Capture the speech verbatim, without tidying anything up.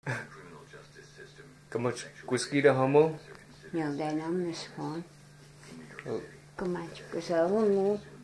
How much whiskey to humble? Nhiều đây lắm là score. Có mà cơ sở ngu